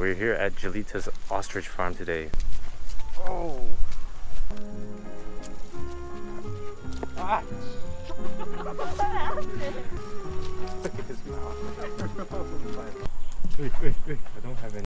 We're here at Julita's ostrich farm today. Oh! Ah! Look at his mouth. Wait, I don't have any.